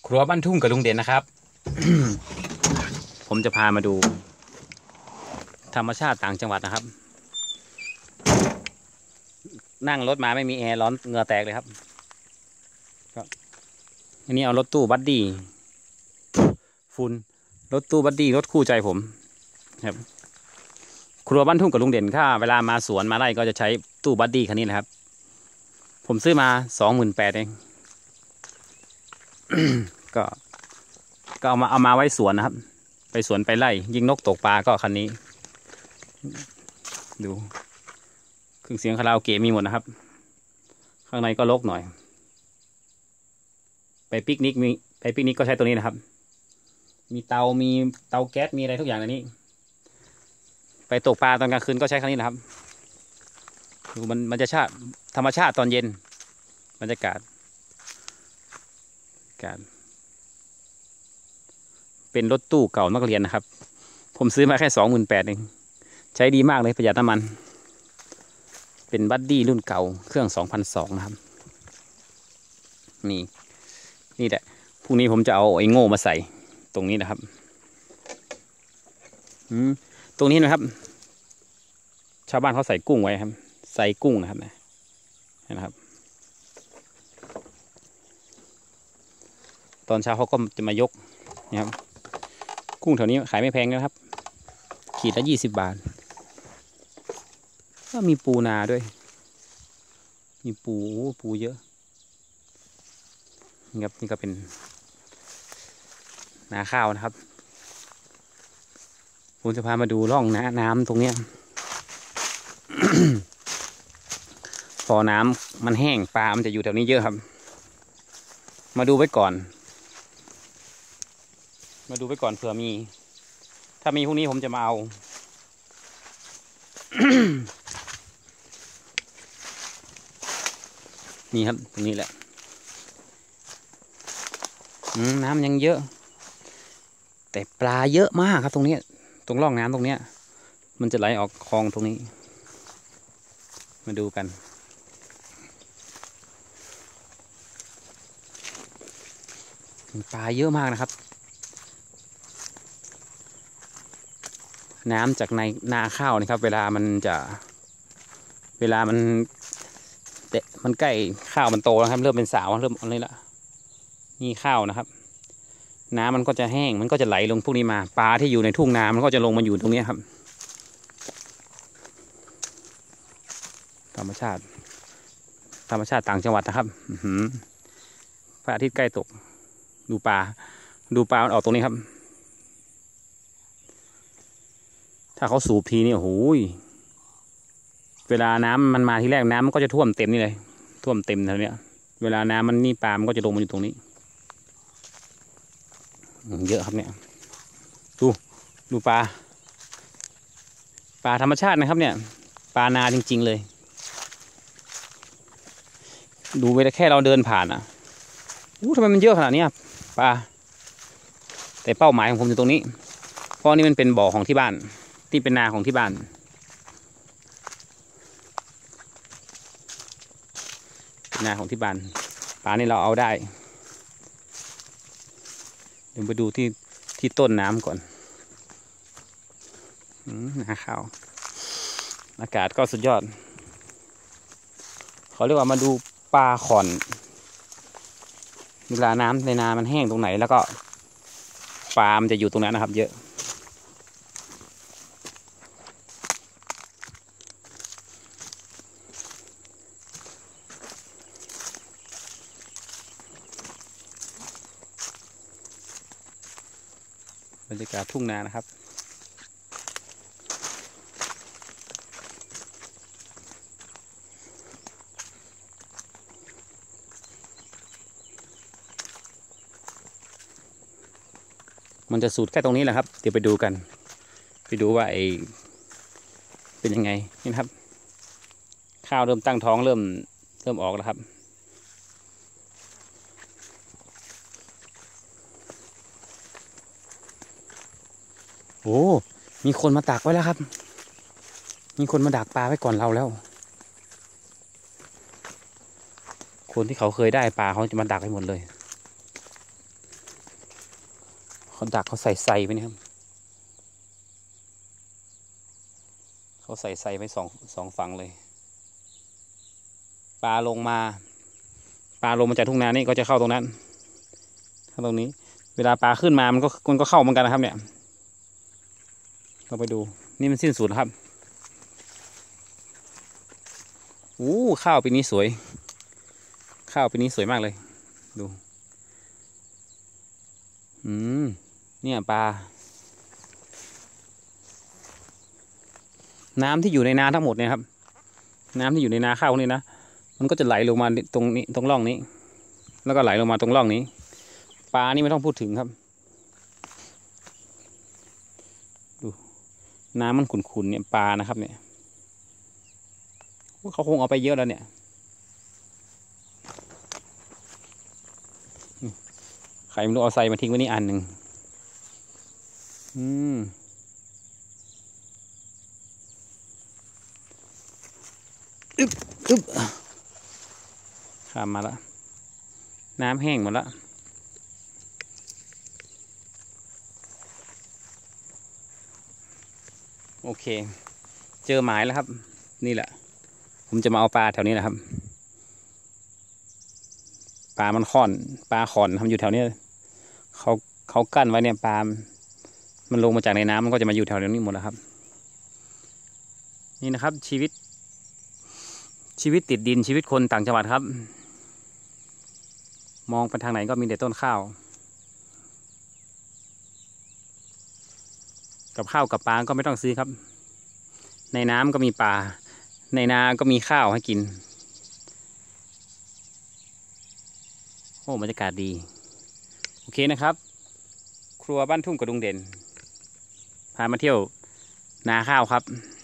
ครัวบ้านทุ่งกับลุงเด่นนะครับ ผมจะพามาดูธรรมชาติต่างจังหวัดนะครับนั่งรถมาไม่มีแอร์ร้อนเหงื่อแตกเลยครับก็อันนี้เอารถตู้บัดดี้ฝุ่นรถตู้บัดดี้รถคู่ใจผมครับครัวบ้านทุ่งกับลุงเด่นถ้าเวลามาสวนมาไร่ก็จะใช้ตู้บัดดี้คันนี้นะครับผมซื้อมา28,000เอง ก็เอามาไว้สวนนะครับไปสวนไปไร่ยิงนกตกปลาก็คันนี้ดูเครื่องเสียงคาราโอเกะมีหมดนะครับข้างในก็รกหน่อยไปปิกนิกก็ใช้ตัวนี้นะครับมีเตาแก๊สมีอะไรทุกอย่างในนี้ไปตกปลาตอนกลางคืนก็ใช้คันนี้นะครับดูมันจะธรรมชาติตอนเย็นบรรยากาศเป็นรถตู้เก่านักเรียนนะครับผมซื้อมาแค่28,000เองใช้ดีมากเลยประหยัดน้ำมันเป็นบัดดี้รุ่นเก่าเครื่อง2002นะครับนี่แหละพรุ่งนี้ผมจะเอาไอ้โง่มาใส่ตรงนี้นะครับตรงนี้นะครับชาวบ้านเขาใส่กุ้งไว้ครับใส่กุ้งนะครับนะครับตอนเช้าเขาก็จะมายกนะครับกุ้งแถวนี้ขายไม่แพงนะครับขีดละ20 บาทก็มีปูนาด้วยมีปูเยอะนี่ครับนี่ก็เป็นนาข้าวนะครับผมจะพามาดูร่องน้ำตรงเนี้ย พอน้ำมันแห้งปลามันจะอยู่แถวนี้เยอะครับมาดูไว้ก่อนเผื่อมีถ้ามีพรุ่งนี้ผมจะมาเอา นี่ครับตรงนี้แหละน้ำยังเยอะแต่ปลาเยอะมากครับตรงนี้ตรงร่องน้ำตรงเนี้ยมันจะไหลออกคลองตรงนี้มาดูกันปลาเยอะมากนะครับน้ำจากในนาข้าวนะครับเวลามันใกล้ข้าวมันโตแล้วครับเริ่มเป็นสาวเริ่มอะไรละนี่ข้าวนะครับน้ำมันก็จะแห้งมันก็จะไหลลงพวกนี้มาปลาที่อยู่ในทุ่งนามันก็จะลงมาอยู่ตรงนี้ครับธรรมชาติต่างจังหวัดนะครับพระอาทิตย์ใกล้ตกดูปลามันออกตรงนี้ครับถ้าเขาสูบทีนี่โอ้โหเวลาน้ำมันมาทีแรกน้ำมันก็จะท่วมเต็มนี่เลยท่วมเต็มแถวเนี้ยเวลาน้ำมันนี่ปลามันก็จะลงมาอยู่ตรงนี้เยอะครับเนี่ยดูปลาธรรมชาตินะครับเนี่ยปลานาจริงๆเลยดูไปแค่เราเดินผ่านอ่ะทำไมมันเยอะขนาดนี้ปลาแต่เป้าหมายของผมอยู่ตรงนี้เพราะนี่มันเป็นบ่อของที่บ้านที่เป็นนาของที่บ้านนาของที่บ้านปลานี่เราเอาได้เดี๋ยวไปดูที่ต้นน้ำก่อนนาข้าวอากาศก็สุดยอดเขาเรียกว่ามาดูปลาขอนเวลาน้ำในนามันแห้งตรงไหนแล้วก็ปลามันจะอยู่ตรงนั้นนะครับเยอะบรรยากาศทุ่งนานะครับมันจะสูดแค่ตรงนี้แหละครับเดี๋ยวไปดูกันไปดูว่าเป็นยังไงนี่ครับข้าวเริ่มตั้งท้องเริ่มออกแล้วครับโอ้มีคนมาดักไว้แล้วครับมีคนมาดักปลาไว้ก่อนเราแล้วคนที่เขาเคยได้ปลาเขาจะมาดักให้หมดเลยเขาดักเขาใส่ไซไปนะครับเขาใส่ไซไว้สองฝั่งเลยปลาลงมาจากทุ่งนานี่ก็จะเข้าตรงนั้นเข้าตรงนี้เวลาปลาขึ้นมามันก็เข้าเหมือนกันนะครับเนี่ยเราไปดูนี่มันสิ้นสุดครับข้าวปีนี้สวยข้าวปีนี้สวยมากเลยดูเนี่ยปลาน้ำที่อยู่ในนาทั้งหมดเนี่ยครับน้ำที่อยู่ในนาข้าวนี่นะมันก็จะไหลลงมาตรงนี้ตรงร่องนี้แล้วก็ไหลลงมาตรงร่องนี้ปลานี่ไม่ต้องพูดถึงครับดูน้ำมันขุ่นๆเนี่ยปลานะครับเนี่ยเขาคงเอาไปเยอะแล้วเนี่ยใครไม่รู้เอาใส่มาทิ้งไว้นี่อันหนึ่งอึ๊บข้ามมาแล้วน้ำแห้งหมดแล้วโอเคเจอหมายแล้วครับนี่แหละผมจะมาเอาปลาแถวนี้นะครับปลามันค่อนปลาขอนทำอยู่แถวนี้เขากั้นไว้เนี่ยปลามันลงมาจากในน้ำมันก็จะมาอยู่แถวนี้หมดแล้วครับนี่นะครับชีวิตติดดินชีวิตคนต่างจังหวัดครับมองไปทางไหนก็มีแต่ต้นข้าวกับข้าวกับปลาก็ไม่ต้องซื้อครับในน้ำก็มีปลาในนาก็มีข้าวให้กินโอ้บรรยากาศดีโอเคนะครับครัวบ้านทุ่งกระดุงเด่นพามาเที่ยวนาข้าวครับ